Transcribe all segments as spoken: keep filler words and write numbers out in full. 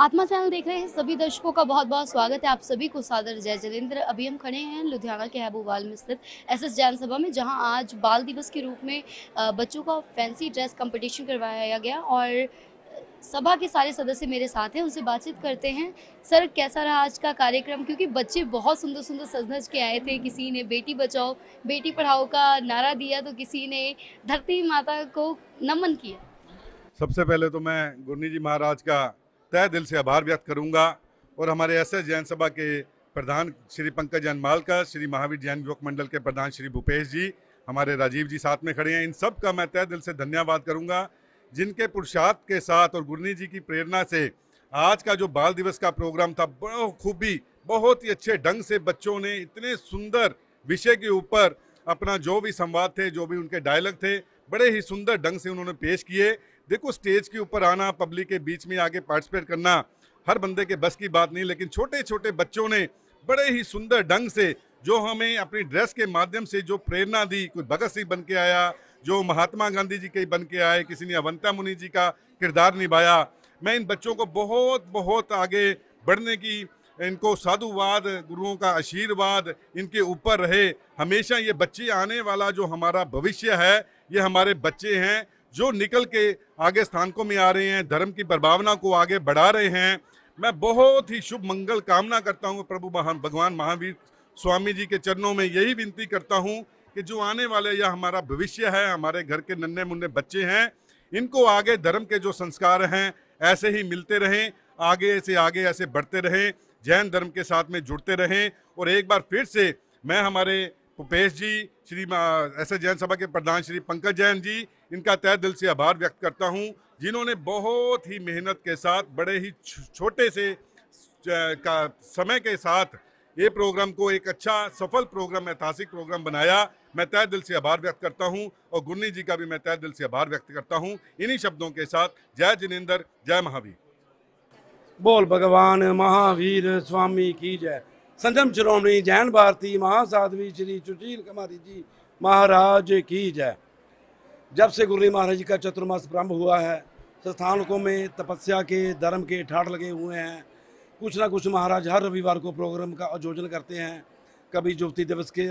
आत्मा चैनल देख रहे हैं सभी दर्शकों का बहुत बहुत स्वागत है। आप सभी को सादर जय जिनेंद्र। अभी हम खड़े हैं लुधियाना के हैबोवाल में स्थित एस एस जैन सभा में, जहां आज बाल दिवस के रूप में बच्चों का फैंसी ड्रेस कंपटीशन करवाया गया और सभा के सारे सदस्य मेरे साथ हैं, उनसे बातचीत करते हैं। सर, कैसा रहा आज का कार्यक्रम? क्योंकि बच्चे बहुत सुंदर सुंदर सज-धज के आए थे। किसी ने बेटी बचाओ बेटी पढ़ाओ का नारा दिया तो किसी ने धरती माता को नमन किया। सबसे पहले तो मैं गुरनी जी महाराज का तहे दिल से आभार व्यक्त करूंगा और हमारे एस एस जैन सभा के प्रधान श्री पंकज जैन मालकर, श्री महावीर जैन युवक मंडल के प्रधान श्री भूपेश जी, हमारे राजीव जी साथ में खड़े हैं, इन सब का मैं तहे दिल से धन्यवाद करूंगा, जिनके पुरुषार्थ के साथ और गुरनी जी की प्रेरणा से आज का जो बाल दिवस का प्रोग्राम था, बड़ा खूबी बहुत ही अच्छे ढंग से बच्चों ने इतने सुंदर विषय के ऊपर अपना जो भी संवाद थे, जो भी उनके डायलॉग थे, बड़े ही सुंदर ढंग से उन्होंने पेश किए। देखो, स्टेज के ऊपर आना, पब्लिक के बीच में आगे पार्टिसिपेट करना हर बंदे के बस की बात नहीं, लेकिन छोटे छोटे बच्चों ने बड़े ही सुंदर ढंग से जो हमें अपनी ड्रेस के माध्यम से जो प्रेरणा दी, कोई भगत सिंह बन के आया, जो महात्मा गांधी जी के बन के आए, किसी ने अवंता मुनि जी का किरदार निभाया। मैं इन बच्चों को बहुत बहुत आगे बढ़ने की, इनको साधुवाद, गुरुओं का आशीर्वाद इनके ऊपर रहे हमेशा। ये बच्चे आने वाला जो हमारा भविष्य है, ये हमारे बच्चे हैं जो निकल के आगे स्थानकों में आ रहे हैं, धर्म की प्रभावना को आगे बढ़ा रहे हैं। मैं बहुत ही शुभ मंगल कामना करता हूँ प्रभु महान भगवान महावीर स्वामी जी के चरणों में यही विनती करता हूँ कि जो आने वाले यह हमारा भविष्य है, हमारे घर के नन्हे मुन्ने बच्चे हैं, इनको आगे धर्म के जो संस्कार हैं ऐसे ही मिलते रहें, आगे से आगे ऐसे बढ़ते रहें, जैन धर्म के साथ में जुड़ते रहें। और एक बार फिर से मैं हमारे भूपेश जी, श्री एस एस जैन सभा के प्रधान श्री पंकज जैन जी, इनका तहे दिल से आभार व्यक्त करता हूं, जिन्होंने बहुत ही मेहनत के साथ बड़े ही छोटे से का समय के साथ ये प्रोग्राम को एक अच्छा सफल प्रोग्राम, ऐतिहासिक प्रोग्राम बनाया। मैं तहे दिल से आभार व्यक्त करता हूं और गुरनी जी का भी मैं तहे दिल से आभार व्यक्त करता हूं। इन्हीं शब्दों के साथ जय जिनेंद्र, जय महावीर। बोल भगवान महावीर स्वामी की जय। संजम शिरोमणि जैन भारती महासाध्वी श्री सुशील कुमारी जी महाराज की जय। जब से गुरु महाराज जी का चतुर्मास प्रारंभ हुआ है, संस्थानकों में तपस्या के, धर्म के ठाठ लगे हुए हैं। कुछ ना कुछ महाराज हर रविवार को प्रोग्राम का आयोजन करते हैं, कभी युवती दिवस के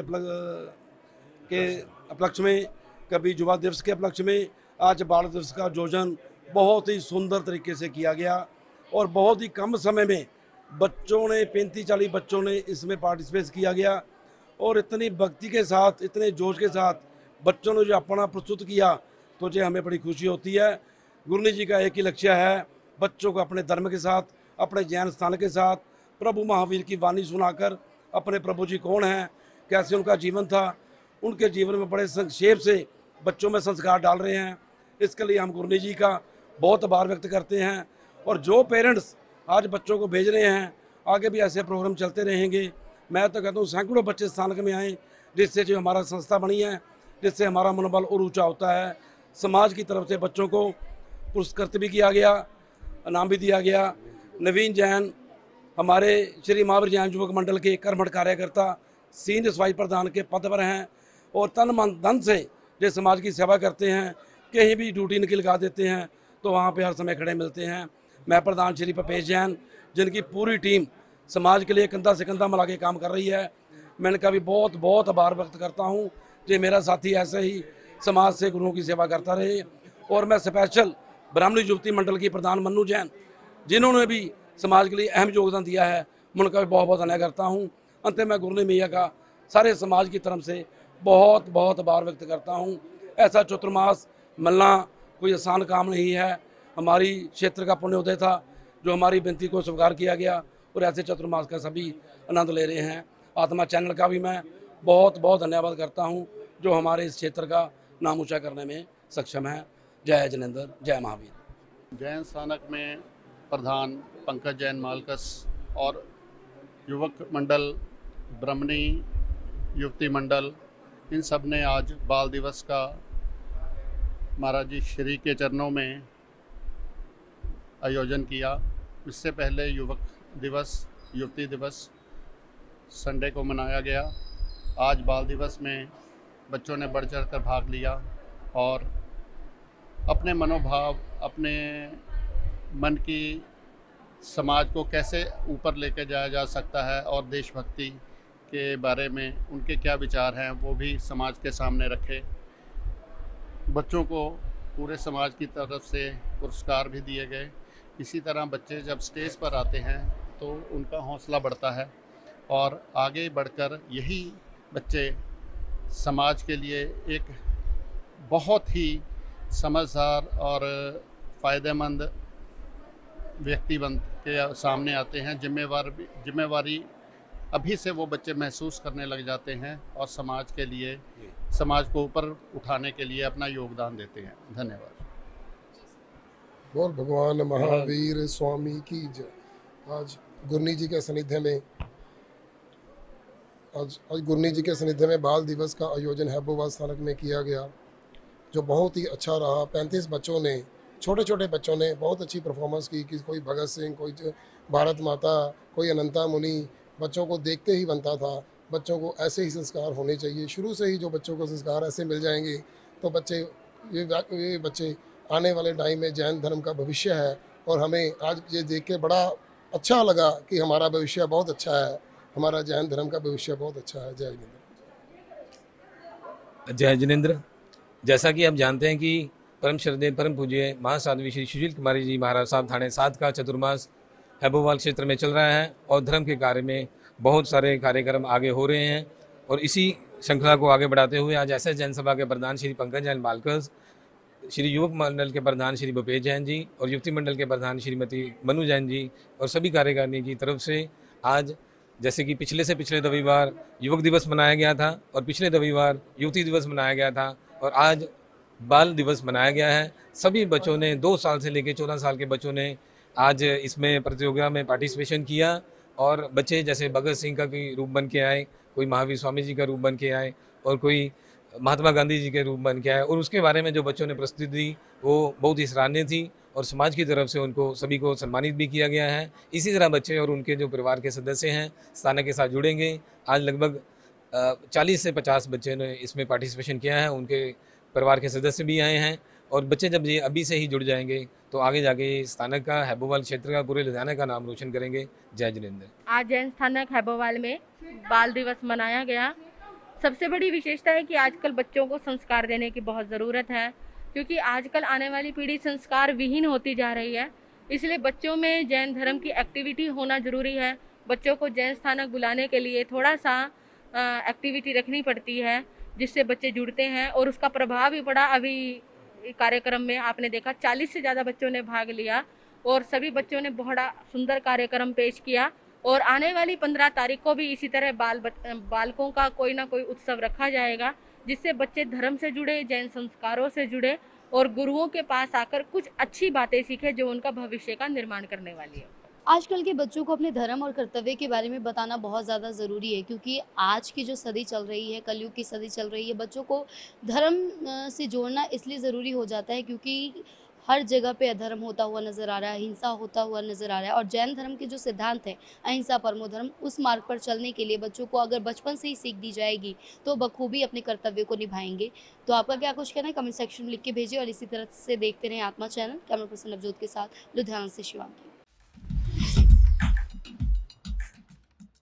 के उपलक्ष्य में, कभी युवा दिवस के उपलक्ष्य में। आज बाल दिवस का आयोजन बहुत ही सुंदर तरीके से किया गया और बहुत ही कम समय में बच्चों ने, पैंतीस चालीस बच्चों ने इसमें पार्टिसिपेट किया गया और इतनी भक्ति के साथ, इतने जोश के साथ बच्चों ने जो अपना प्रस्तुत किया, तो जो हमें बड़ी खुशी होती है। गुरनी जी का एक ही लक्ष्य है, बच्चों को अपने धर्म के साथ, अपने जैन स्थान के साथ प्रभु महावीर की वाणी सुनाकर अपने प्रभु जी कौन हैं, कैसे उनका जीवन था, उनके जीवन में बड़े संक्षेप से बच्चों में संस्कार डाल रहे हैं। इसके लिए हम गुरनी जी का बहुत आभार व्यक्त करते हैं। और जो पेरेंट्स आज बच्चों को भेज रहे हैं, आगे भी ऐसे प्रोग्राम चलते रहेंगे। मैं तो कहता हूँ सैकड़ों बच्चे स्थान में आएँ, जिससे जो हमारा संस्था बनी है, जिससे हमारा मनोबल और ऊंचा होता है। समाज की तरफ से बच्चों को पुरस्कृत भी किया गया, इनाम भी दिया गया। नवीन जैन हमारे श्री महावीर जैन युवक मंडल के कर्मठ कार्यकर्ता सीनियर सफाई प्रधान के पद पर हैं और तन मन धन से जो समाज की सेवा करते हैं। कहीं भी ड्यूटी निकल लगा देते हैं तो वहाँ पे हर समय खड़े मिलते हैं। मैं प्रधान श्री भूपेश जैन, जिनकी पूरी टीम समाज के लिए कंधा से कंधा मिला के काम कर रही है, मैं इनका भी बहुत बहुत आभार व्यक्त करता हूँ कि मेरा साथी ऐसे ही समाज से गुरुओं की सेवा करता रहे। और मैं स्पेशल ब्राह्मणी युवती मंडल की प्रधान मन्नू जैन, जिन्होंने भी समाज के लिए अहम योगदान दिया है, मैं उनका भी बहुत बहुत धन्यवाद करता हूँ। अंत में मैं गुरनी मैया का सारे समाज की तरफ से बहुत बहुत आभार व्यक्त करता हूँ। ऐसा चतुर्मास मिलना कोई आसान काम नहीं है। हमारी क्षेत्र का पुण्योदय था, जो हमारी विनती को स्वीकार किया गया और ऐसे चतुर्मास का सभी आनंद ले रहे हैं। आत्मा चैनल का भी मैं बहुत बहुत धन्यवाद करता हूं, जो हमारे इस क्षेत्र का नाम ऊंचा करने में सक्षम है। जय जिनेंद्र, जय महावीर। जैन स्थानक में प्रधान पंकज जैन मालकस और युवक मंडल, ब्राह्मणी युवती मंडल, इन सब ने आज बाल दिवस का महाराज जी श्री के चरणों में आयोजन किया। इससे पहले युवक दिवस, युवती दिवस संडे को मनाया गया। आज बाल दिवस में बच्चों ने बढ़ चढ़ कर भाग लिया और अपने मनोभाव, अपने मन की समाज को कैसे ऊपर लेके जाया जा सकता है और देशभक्ति के बारे में उनके क्या विचार हैं वो भी समाज के सामने रखे। बच्चों को पूरे समाज की तरफ से पुरस्कार भी दिए गए। इसी तरह बच्चे जब स्टेज पर आते हैं तो उनका हौसला बढ़ता है और आगे बढ़कर यही बच्चे समाज के लिए एक बहुत ही समझदार और फ़ायदेमंद व्यक्ति बन के सामने आते हैं। जिम्मेवार जिम्मेवारी अभी से वो बच्चे महसूस करने लग जाते हैं और समाज के लिए, समाज को ऊपर उठाने के लिए अपना योगदान देते हैं। धन्यवाद। बोल भगवान महावीर स्वामी की जय। आज गुरनी जी के सानिध्य में आज आज गुरनी जी के सानिध्य में बाल दिवस का आयोजन हैबोवाल स्थानक में किया गया, जो बहुत ही अच्छा रहा। पैंतीस बच्चों ने, छोटे छोटे बच्चों ने बहुत अच्छी परफॉर्मेंस की कि कोई भगत सिंह, कोई भारत माता, कोई अनंता मुनि। बच्चों को देखते ही बनता था। बच्चों को ऐसे ही संस्कार होने चाहिए। शुरू से ही जो बच्चों को संस्कार ऐसे मिल जाएंगे तो बच्चे ये ये बच्चे आने वाले टाइम में जैन धर्म का भविष्य है। और हमें आज ये देख के बड़ा अच्छा लगा कि हमारा भविष्य बहुत अच्छा है, हमारा जैन धर्म का भविष्य बहुत अच्छा है। जय जिनेंद्र। जय जिनेंद्र। जैसा कि आप जानते हैं कि परम श्रद्धेय परम पूज्य महासाध्वी श्री सुशील कुमारी जी महाराज साहब थाने सात का चतुर्मास हैबोवाल क्षेत्र में चल रहा है और धर्म के कार्य में बहुत सारे कार्यक्रम आगे हो रहे हैं। और इसी श्रृंखला को आगे बढ़ाते हुए आज एस एस जैन सभा के प्रधान श्री पंकज जैन मालकस, श्री युवक मंडल के प्रधान श्री भूपेश जैन जी और युवती मंडल के प्रधान श्रीमती मनु जैन जी और सभी कार्यकारिणी की तरफ से आज, जैसे कि पिछले से पिछले रविवार युवक दिवस मनाया गया था और पिछले रविवार युवती दिवस मनाया गया था और आज बाल दिवस मनाया गया है। सभी बच्चों ने, दो साल से लेकर चौदह साल के बच्चों ने आज इसमें प्रतियोगिता में पार्टिसिपेशन किया। और बच्चे जैसे भगत सिंह का कोई रूप बन के आए, कोई महावीर स्वामी जी का रूप बन के आए और कोई महात्मा गांधी जी के रूप बन के आए और उसके बारे में जो बच्चों ने प्रस्तुति दी वो बहुत ही सराहनीय थी और समाज की तरफ से उनको सभी को सम्मानित भी किया गया है। इसी तरह बच्चे और उनके जो परिवार के सदस्य हैं स्थानक के साथ जुड़ेंगे। आज लगभग चालीस से पचास बच्चे ने इसमें पार्टिसिपेशन किया है, उनके परिवार के सदस्य भी आए हैं और बच्चे जब ये अभी से ही जुड़ जाएंगे तो आगे जाके स्थानक का, हैबोवाल क्षेत्र का, पूरे लुधियाना का नाम रोशन करेंगे। जय जिनेंद्र। आज जैन स्थानक हैबोवाल में बाल दिवस मनाया गया। सबसे बड़ी विशेषता है कि आजकल बच्चों को संस्कार देने की बहुत ज़रूरत है, क्योंकि आजकल आने वाली पीढ़ी संस्कार विहीन होती जा रही है। इसलिए बच्चों में जैन धर्म की एक्टिविटी होना ज़रूरी है। बच्चों को जैन स्थानक बुलाने के लिए थोड़ा सा एक्टिविटी रखनी पड़ती है, जिससे बच्चे जुड़ते हैं और उसका प्रभाव भी पड़ा। अभी कार्यक्रम में आपने देखा चालीस से ज़्यादा बच्चों ने भाग लिया और सभी बच्चों ने बहुत सुंदर कार्यक्रम पेश किया। और आने वाली पंद्रह तारीख को भी इसी तरह बाल बालकों का कोई ना कोई उत्सव रखा जाएगा, जिससे बच्चे धर्म से जुड़े, जैन संस्कारों से जुड़े और गुरुओं के पास आकर कुछ अच्छी बातें सीखे जो उनका भविष्य का निर्माण करने वाली है। आजकल के बच्चों को अपने धर्म और कर्तव्य के बारे में बताना बहुत ज़्यादा ज़रूरी है, क्योंकि आज की जो सदी चल रही है, कलयुग की सदी चल रही है, बच्चों को धर्म से जोड़ना इसलिए ज़रूरी हो जाता है क्योंकि हर जगह पे अधर्म होता हुआ नज़र आ रहा है, हिंसा होता हुआ नज़र आ रहा है। और जैन धर्म के जो सिद्धांत हैं, अहिंसा परमो धर्म, उस मार्ग पर चलने के लिए बच्चों को अगर बचपन से ही सीख दी जाएगी तो बखूबी अपने कर्तव्य को निभाएंगे। तो आपका क्या कुछ कहना है, कमेंट सेक्शन में लिख के भेजिए और इसी तरह से देखते रहें आत्मा चैनल। कैमरा पर्सन नवजोत के साथ लुधियाना से शिवांगी।